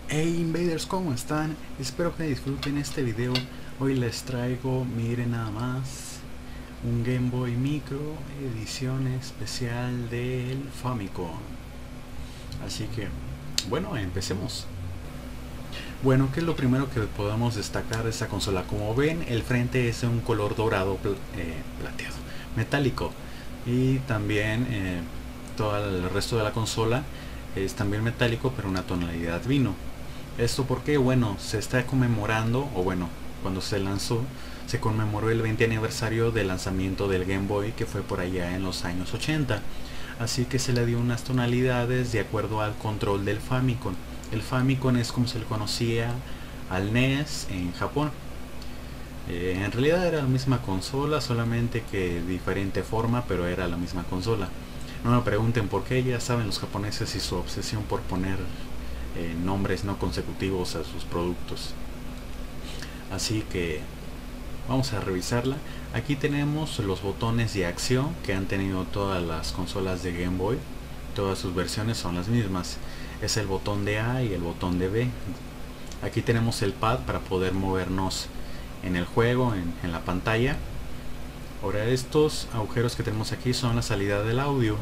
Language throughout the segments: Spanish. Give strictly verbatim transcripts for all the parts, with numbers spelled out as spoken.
Hey invaders, ¿cómo están? Espero que disfruten este video. Hoy les traigo, miren nada más, un Game Boy Micro edición especial del Famicom. Así que, bueno, empecemos. Bueno, ¿qué es lo primero que podemos destacar de esta consola? Como ven, el frente es de un color dorado pl eh, plateado, metálico. Y también eh, todo el resto de la consola es también metálico, pero una tonalidad vino. Esto porque, bueno, se está conmemorando, o bueno, cuando se lanzó, se conmemoró el veinte aniversario del lanzamiento del Game Boy, que fue por allá en los años ochenta. Así que se le dio unas tonalidades de acuerdo al control del Famicom. El Famicom es como se le conocía al N E S en Japón. Eh, en realidad era la misma consola, solamente que diferente forma, pero era la misma consola. No me pregunten por qué, ya saben los japoneses y su obsesión por poner eh, nombres no consecutivos a sus productos. Así que vamos a revisarla. Aquí tenemos los botones de acción que han tenido todas las consolas de Game Boy. Todas sus versiones son las mismas. Es el botón de A y el botón de B. Aquí tenemos el pad para poder movernos en el juego, en, en la pantalla. Ahora estos agujeros que tenemos aquí son la salida del audio.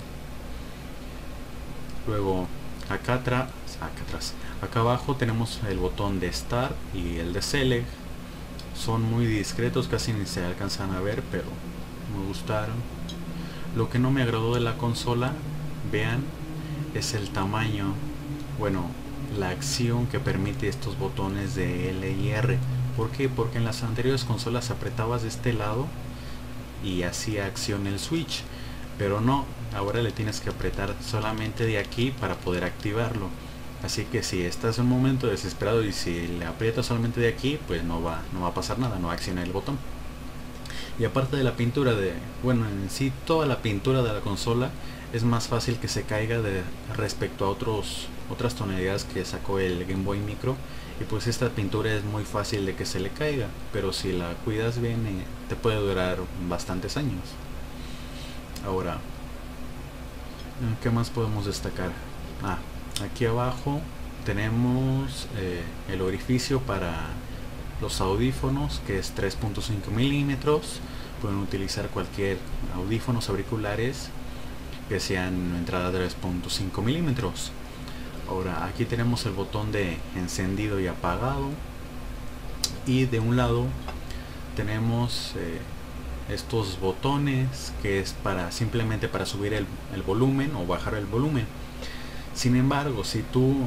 Luego acá atrás, acá atrás, acá abajo tenemos el botón de Start y el de Select. Son muy discretos, casi ni se alcanzan a ver, pero me gustaron. Lo que no me agradó de la consola, vean, es el tamaño, bueno, la acción que permite estos botones de L y R. ¿Por qué? Porque en las anteriores consolas apretabas de este lado y hacía acción el switch, pero no, ahora le tienes que apretar solamente de aquí para poder activarlo. Así que si estás en un momento desesperado y si le aprietas solamente de aquí, pues no va, no va a pasar nada, no va a accionar el botón. Y aparte de la pintura de, bueno, en sí toda la pintura de la consola es más fácil que se caiga de respecto a otros otras tonalidades que sacó el Game Boy Micro, y pues esta pintura es muy fácil de que se le caiga, pero si la cuidas bien eh, te puede durar bastantes años. Ahora, ¿qué más podemos destacar? Ah, aquí abajo tenemos eh, el orificio para los audífonos, que es tres punto cinco milímetros. Pueden utilizar cualquier audífonos auriculares que sean entrada tres punto cinco milímetros. Ahora aquí tenemos el botón de encendido y apagado, y de un lado tenemos eh, estos botones que es para simplemente para subir el, el volumen o bajar el volumen. Sin embargo, si tú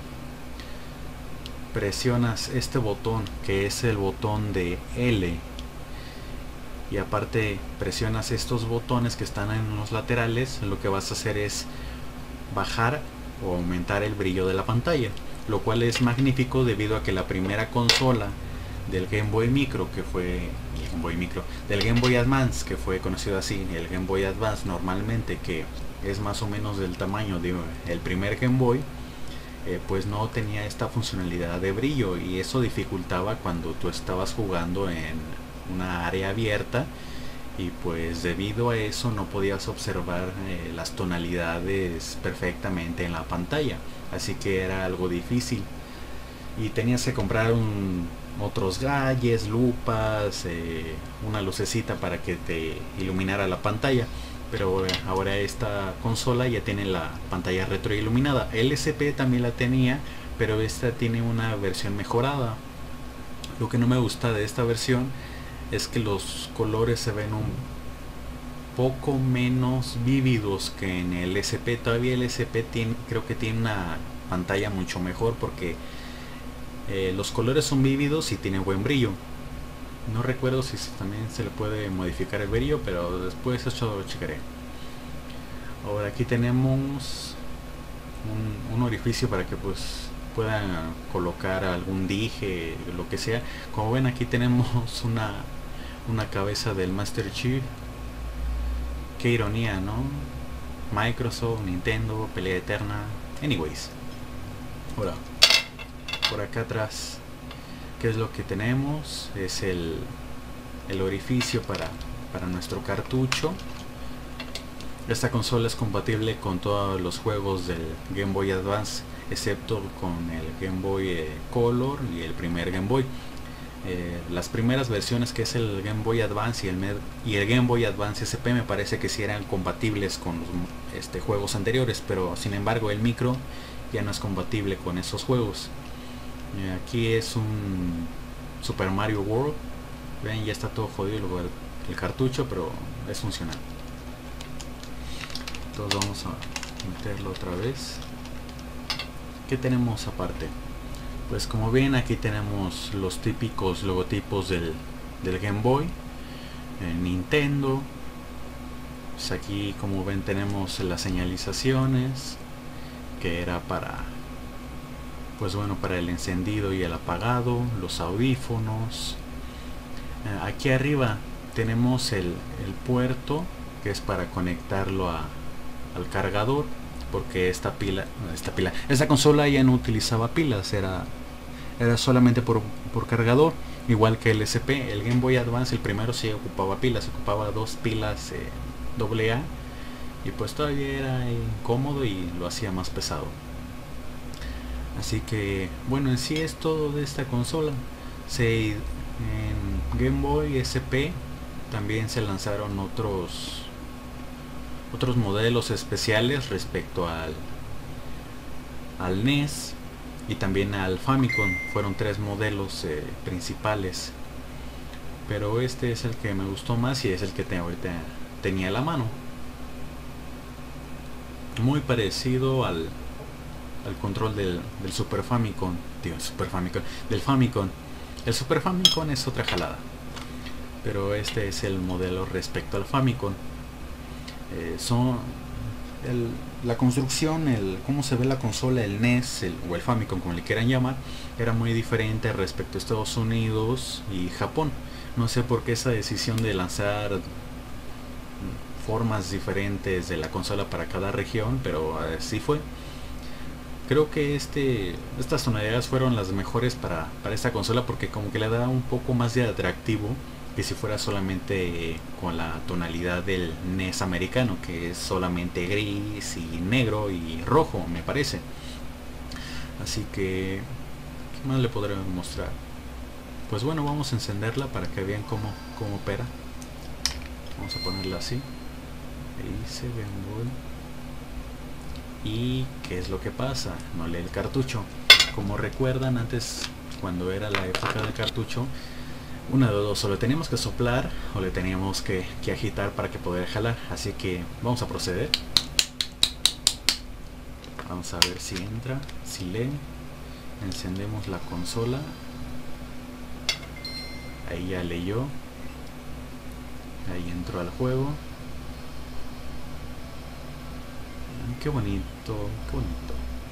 presionas este botón, que es el botón de L, y aparte presionas estos botones que están en los laterales, lo que vas a hacer es bajar o aumentar el brillo de la pantalla, lo cual es magnífico debido a que la primera consola del Game Boy Micro, que fue el Game Boy Micro, del Game Boy Advance, que fue conocido así, el Game Boy Advance normalmente, que es más o menos del tamaño de el primer Game Boy, eh, pues no tenía esta funcionalidad de brillo, y eso dificultaba cuando tú estabas jugando en una área abierta, y pues debido a eso no podías observar eh, las tonalidades perfectamente en la pantalla, así que era algo difícil y tenías que comprar un, otros gadgets, lupas, eh, una lucecita para que te iluminara la pantalla. Pero eh, ahora esta consola ya tiene la pantalla retroiluminada. L C P también la tenía, pero esta tiene una versión mejorada. Lo que no me gusta de esta versión es que los colores se ven un poco menos vívidos que en el S P. Todavía el S P tiene, creo que tiene una pantalla mucho mejor, porque eh, los colores son vívidos y tienen buen brillo. No recuerdo si también se le puede modificar el brillo, pero después eso lo checaré. Ahora aquí tenemos un, un orificio para que pues puedan colocar algún dije, lo que sea. Como ven, aquí tenemos una una cabeza del Master Chief. Qué ironía, ¿no? Microsoft, Nintendo, pelea eterna. Anyways, ahora por acá atrás, ¿qué es lo que tenemos? Es el, el orificio para, para nuestro cartucho. Esta consola es compatible con todos los juegos del Game Boy Advance, excepto con el Game Boy eh, Color y el primer Game Boy. Eh, las primeras versiones, que es el Game Boy Advance y el, Med y el Game Boy Advance S P, me parece que sí eran compatibles con los este, juegos anteriores, pero sin embargo el micro ya no es compatible con esos juegos. Eh, aquí es un Super Mario World. Ven, ya está todo jodido el, el cartucho, pero es funcional. Entonces vamos a meterlo otra vez. ¿Qué tenemos aparte? Pues como ven, aquí tenemos los típicos logotipos del, del Game Boy, el Nintendo. Pues aquí, como ven, tenemos las señalizaciones, que era para, pues bueno, para el encendido y el apagado, los audífonos. Eh, aquí arriba tenemos el, el puerto, que es para conectarlo a, al cargador, porque esta pila, esta pila, esta consola ya no utilizaba pilas, era, era solamente por, por cargador, igual que el S P. El Game Boy Advance, el primero, sí ocupaba pilas, ocupaba dos pilas eh, doble A, y pues todavía era incómodo y lo hacía más pesado. Así que bueno, en sí es todo de esta consola. Se, en Game Boy S P también se lanzaron otros otros modelos especiales respecto al al N E S y también al Famicom. Fueron tres modelos eh, principales, pero este es el que me gustó más y es el que te, ahorita tenía a la mano. Muy parecido al, al control del, del Super Famicom, tío, Super Famicom, del Famicom. El Super Famicom es otra jalada, pero este es el modelo respecto al Famicom. Eh, son el, la construcción, el cómo se ve la consola, el N E S el, o el Famicom, como le quieran llamar, era muy diferente respecto a Estados Unidos y Japón. No sé por qué esa decisión de lanzar formas diferentes de la consola para cada región, pero así fue. Creo que este estas tonalidades fueron las mejores para, para esta consola, porque como que le da un poco más de atractivo que si fuera solamente con la tonalidad del N E S americano, que es solamente gris y negro y rojo, me parece. Así que, ¿qué más le podré mostrar? Pues bueno, vamos a encenderla para que vean cómo, cómo opera. Vamos a ponerla así. Ahí se ve muy... ¿Y qué es lo que pasa? No lee el cartucho. Como recuerdan, antes, cuando era la época del cartucho, una de dos, o le teníamos que soplar o le teníamos que, que agitar para que poder jalar. Así que vamos a proceder. Vamos a ver si entra, si lee. Encendemos la consola. Ahí ya leyó. Ahí entró al juego. Qué bonito, qué bonito.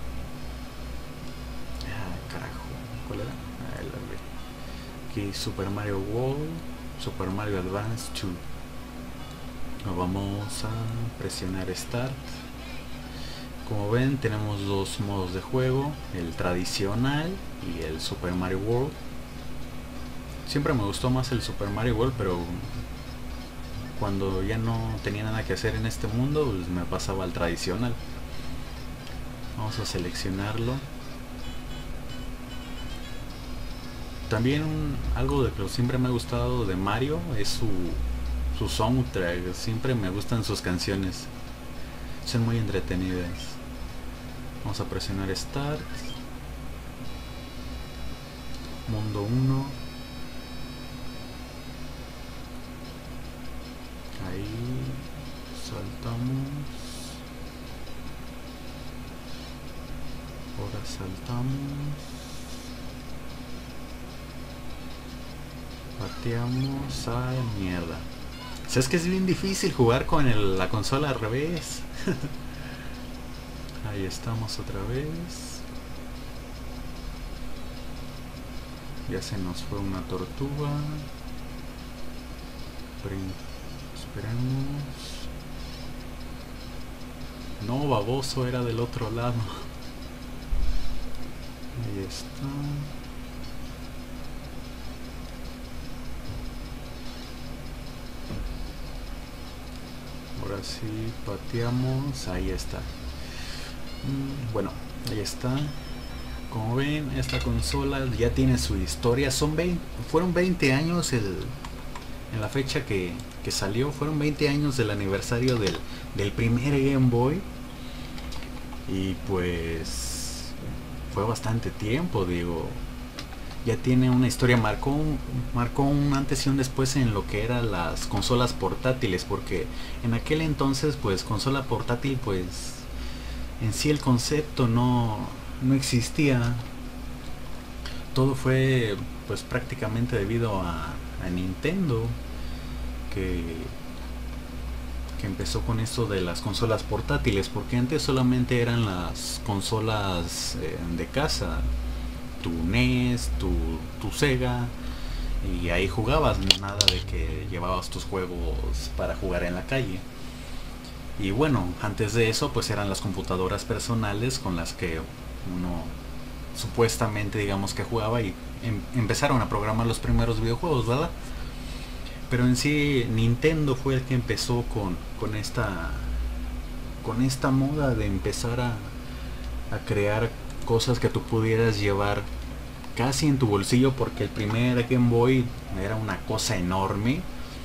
Ah, carajo. ¿Cuál era? Ah, el Aquí Super Mario World, Super Mario Advance dos. Nos vamos a presionar Start. Como ven, tenemos dos modos de juego, el tradicional y el Super Mario World. Siempre me gustó más el Super Mario World, pero cuando ya no tenía nada que hacer en este mundo, pues me pasaba al tradicional. Vamos a seleccionarlo. También algo de que siempre me ha gustado de Mario es su, su soundtrack. Siempre me gustan sus canciones, son muy entretenidas. Vamos a presionar Start. Mundo uno. Ahí saltamos. Ahora saltamos. Pateamos. Ay, mierda. O sea, es que es bien difícil jugar con el, la consola al revés. Ahí estamos otra vez. Ya se nos fue una tortuga. Esperemos. No, baboso, era del otro lado. Ahí está. Ahora si pateamos, ahí está. Bueno, ahí está. Como ven, esta consola ya tiene su historia. Son veinte, fueron veinte años el, en la fecha que, que salió. Fueron veinte años del aniversario del, del primer Game Boy. Y pues fue bastante tiempo, digo. Ya tiene una historia, marcó un, marcó un antes y un después en lo que eran las consolas portátiles, porque en aquel entonces pues consola portátil pues en sí el concepto no, no existía. Todo fue pues prácticamente debido a, a Nintendo, que, que empezó con esto de las consolas portátiles, porque antes solamente eran las consolas eh, de casa, tu N E S, tu, tu Sega, y ahí jugabas, nada de que llevabas tus juegos para jugar en la calle. Y bueno, antes de eso pues eran las computadoras personales con las que uno supuestamente digamos que jugaba y em empezaron a programar los primeros videojuegos, ¿verdad? Pero en sí Nintendo fue el que empezó con, con esta con esta moda de empezar a, a crear cosas que tú pudieras llevar casi en tu bolsillo, porque el primer Game Boy era una cosa enorme.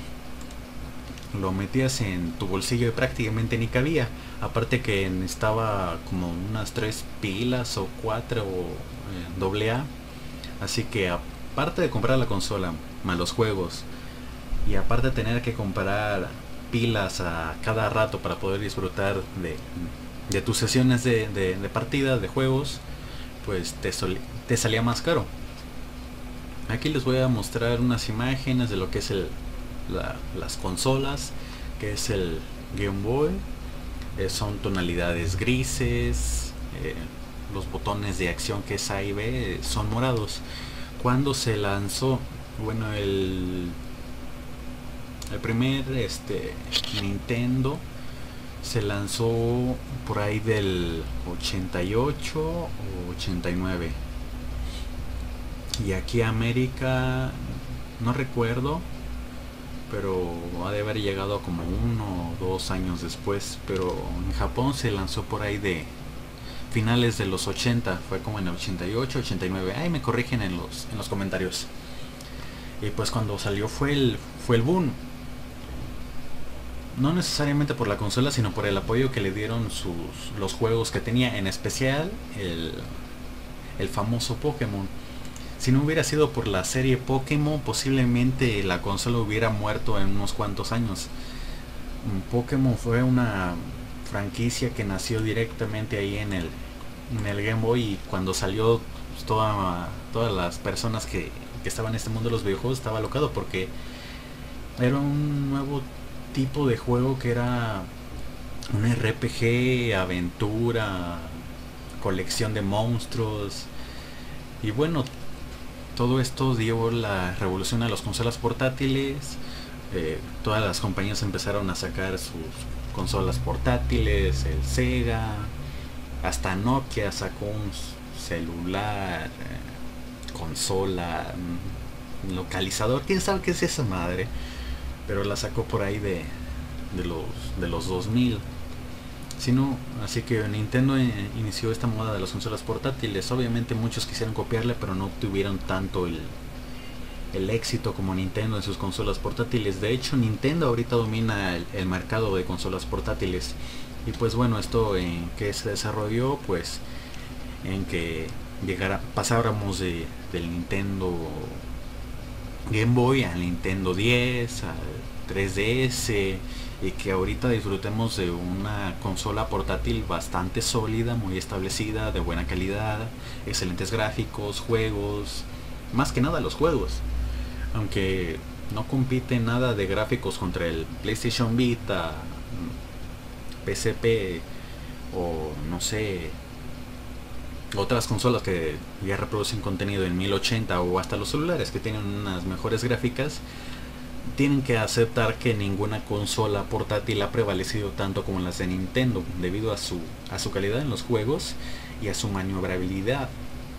Lo metías en tu bolsillo y prácticamente ni cabía. Aparte que necesitaba como unas tres pilas o cuatro eh, doble A. Así que aparte de comprar la consola, más los juegos, y aparte de tener que comprar pilas a cada rato para poder disfrutar de, de tus sesiones de, de, de partida, de juegos, pues te, sol, te salía más caro. Aquí les voy a mostrar unas imágenes de lo que es el, la, las consolas, que es el Game Boy. Eh, son tonalidades grises, eh, los botones de acción que es A y B son morados. Cuando se lanzó, bueno, el, el primer este, Nintendo se lanzó por ahí del ochenta y ocho o ochenta y nueve, y aquí a América no recuerdo, pero ha de haber llegado como uno o dos años después. Pero en Japón se lanzó por ahí de finales de los ochenta, fue como en el ochenta y ocho, ochenta y nueve. Ahí me corrigen en los, en los comentarios. Y pues cuando salió fue el, fue el boom. No necesariamente por la consola, sino por el apoyo que le dieron sus, los juegos que tenía, en especial el, el famoso Pokémon. Si no hubiera sido por la serie Pokémon, posiblemente la consola hubiera muerto en unos cuantos años. Pokémon fue una franquicia que nació directamente ahí en el, en el Game Boy, y cuando salió pues, toda, todas las personas que, que estaban en este mundo de los videojuegos estaba alocado, porque era un nuevo tipo de juego que era un R P G, aventura, colección de monstruos. Y bueno, todo esto dio la revolución a las consolas portátiles. Eh, todas las compañías empezaron a sacar sus consolas portátiles, el Sega, hasta Nokia sacó un celular, eh, consola, localizador, quién sabe qué es esa madre, pero la sacó por ahí de, de los de los dos mil. Si no, así que Nintendo inició esta moda de las consolas portátiles. Obviamente muchos quisieron copiarle, pero no tuvieron tanto el, el éxito como Nintendo en sus consolas portátiles. De hecho, Nintendo ahorita domina el, el mercado de consolas portátiles. Y pues bueno, esto en que se desarrolló, pues en que llegara, pasáramos de, del Nintendo Game Boy al Nintendo diez, al tres D S, y que ahorita disfrutemos de una consola portátil bastante sólida, muy establecida, de buena calidad, excelentes gráficos, juegos, más que nada los juegos, aunque no compite nada de gráficos contra el PlayStation Vita, P S P o no sé, otras consolas que ya reproducen contenido en mil ochenta, o hasta los celulares que tienen unas mejores gráficas. Tienen que aceptar que ninguna consola portátil ha prevalecido tanto como las de Nintendo, debido a su, a su calidad en los juegos y a su maniobrabilidad.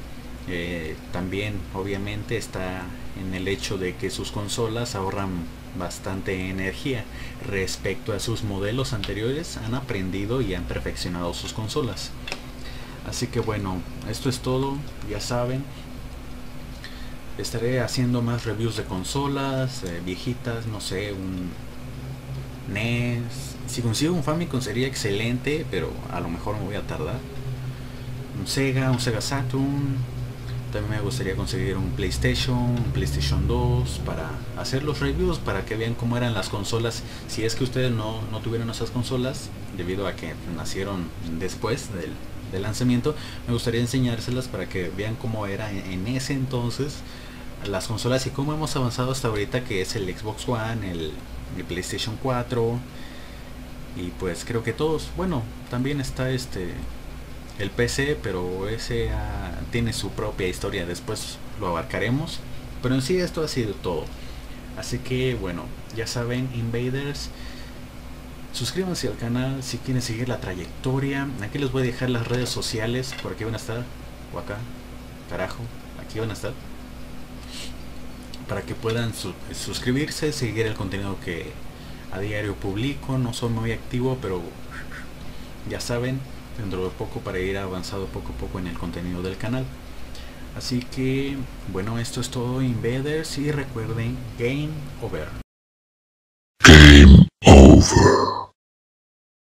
Eh, también obviamente está en el hecho de que sus consolas ahorran bastante energía. Respecto a sus modelos anteriores, han aprendido y han perfeccionado sus consolas. Así que bueno, esto es todo, ya saben. Estaré haciendo más reviews de consolas eh, viejitas, no sé, un N E S. Si consigo un Famicom sería excelente, pero a lo mejor me voy a tardar. Un Sega, un Sega Saturn. También me gustaría conseguir un PlayStation, un PlayStation dos para hacer los reviews, para que vean cómo eran las consolas. Si es que ustedes no, no tuvieron esas consolas, debido a que nacieron después del, del lanzamiento, me gustaría enseñárselas para que vean cómo era en, en ese entonces las consolas y cómo hemos avanzado hasta ahorita, que es el Xbox One, el, el PlayStation cuatro. Y pues creo que todos, bueno, también está este el P C, pero ese uh, tiene su propia historia, después lo abarcaremos. Pero en sí esto ha sido todo. Así que bueno, ya saben, Invaders, suscríbanse al canal si quieren seguir la trayectoria. Aquí les voy a dejar las redes sociales, por aquí van a estar, o acá, carajo, aquí van a estar, para que puedan su suscribirse, seguir el contenido que a diario publico. No soy muy activo, pero ya saben, dentro de poco para ir avanzando poco a poco en el contenido del canal. Así que bueno, esto es todo, Invaders, y recuerden, game over. Game over.